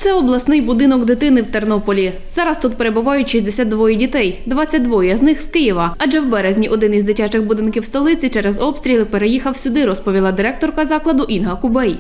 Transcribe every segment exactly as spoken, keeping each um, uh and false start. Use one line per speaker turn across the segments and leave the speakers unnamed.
Це обласний будинок дитини в Тернополі. Зараз тут перебувають шістдесят двоє дітей, двадцять двоє з них з Києва. Адже в березні один із дитячих будинків столиці через обстріли переїхав сюди, розповіла директорка закладу Інга Кубей.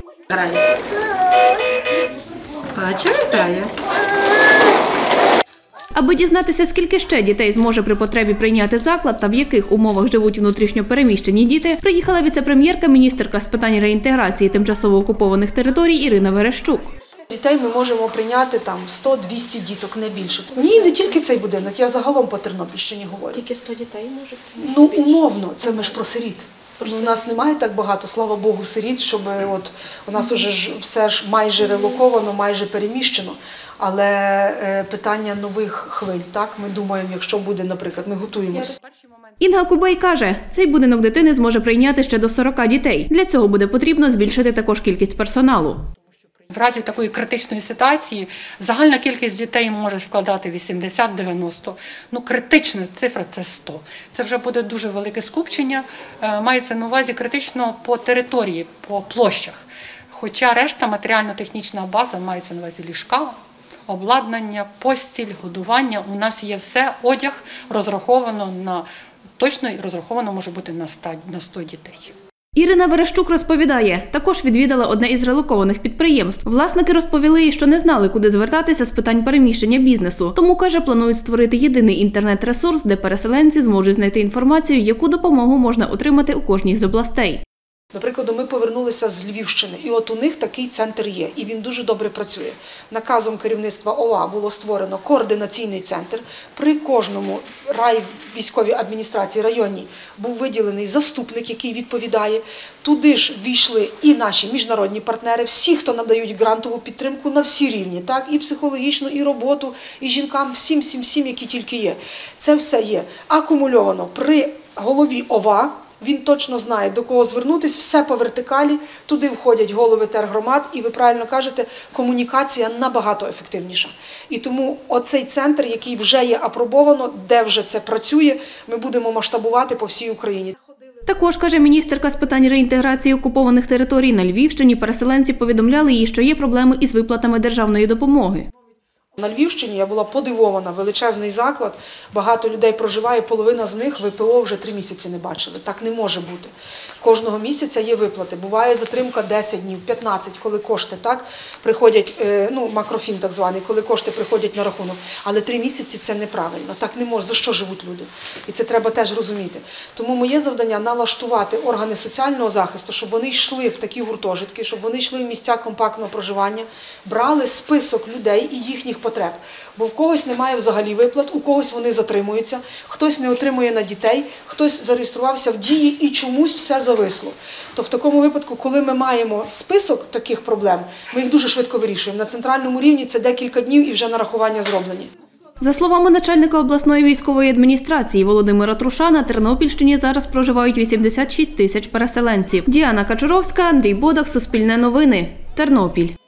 Аби дізнатися, скільки ще дітей зможе при потребі прийняти заклад та в яких умовах живуть внутрішньо переміщені діти, приїхала віце-прем'єрка, міністерка з питань реінтеграції тимчасово окупованих територій Ірина Верещук.
Дітей ми можемо прийняти там сто-двісті діток, не більше. Ні, не тільки цей будинок, я загалом по Тернопільщині говорю.
Тільки сто дітей можуть прийняти?
Ну, умовно, це ми ж про сиріт. Ну, у нас немає так багато, слава Богу, сиріт, щоб от у нас вже ж все ж майже релоковано, майже переміщено. Але е, питання нових хвиль, так, ми думаємо, якщо буде, наприклад, ми готуємося.
Інга Кубей каже, цей будинок дитини зможе прийняти ще до сорока дітей. Для цього буде потрібно збільшити також кількість персоналу.
В разі такої критичної ситуації загальна кількість дітей може складати вісімдесят-дев'яносто. Ну, критична цифра – це сто. Це вже буде дуже велике скупчення. Мається на увазі критично по території, по площах. Хоча решта матеріально-технічна база мається на увазі ліжка, обладнання, постіль, годування. У нас є все, одяг розраховано на, точно розраховано може бути на сто дітей.
Ірина Верещук розповідає, також відвідала одне із релокованих підприємств. Власники розповіли, що не знали, куди звертатися з питань переміщення бізнесу. Тому, каже, планують створити єдиний інтернет-ресурс, де переселенці зможуть знайти інформацію, яку допомогу можна отримати у кожній з областей.
Наприклад, ми повернулися з Львівщини, і от у них такий центр є, і він дуже добре працює. Наказом керівництва О В А було створено координаційний центр. При кожному райвійськовій адміністрації районній був виділений заступник, який відповідає. Туди ж війшли і наші міжнародні партнери, всі, хто надають грантову підтримку на всі рівні, так, і психологічну, і роботу, і жінкам, всім, всім, всім, які тільки є. Це все є акумульовано при голові О В А. Він точно знає, до кого звернутися, все по вертикалі, туди входять голови тергромад, і ви правильно кажете, комунікація набагато ефективніша. І тому оцей центр, який вже є апробовано, де вже це працює, ми будемо масштабувати по всій Україні.
Також, каже міністерка з питань реінтеграції окупованих територій на Львівщині, переселенці повідомляли їй, що є проблеми із виплатами державної допомоги.
На Львівщині я була подивована, величезний заклад, багато людей проживає, половина з них В П О вже три місяці не бачили. Так не може бути. Кожного місяця є виплати. Буває затримка десять днів, п'ятнадцять, коли кошти так приходять, ну, макрофін так званий, коли кошти приходять на рахунок. Але три місяці – це неправильно. Так не може. За що живуть люди? І це треба теж розуміти. Тому моє завдання – налаштувати органи соціального захисту, щоб вони йшли в такі гуртожитки, щоб вони йшли в місця компактного проживання, брали список людей і їхніх потреб. Бо в когось немає взагалі виплат, у когось вони затримуються, хтось не отримує на дітей, хтось зареєструвався в Дії і чомусь все зависло. То в такому випадку, коли ми маємо список таких проблем, ми їх дуже швидко вирішуємо. На центральному рівні це декілька днів і вже нарахування зроблені.
За словами начальника обласної військової адміністрації Володимира Труша, на Тернопільщині зараз проживають вісімдесят шість тисяч переселенців. Діана Качуровська, Андрій Бодак, Суспільне новини, Тернопіль.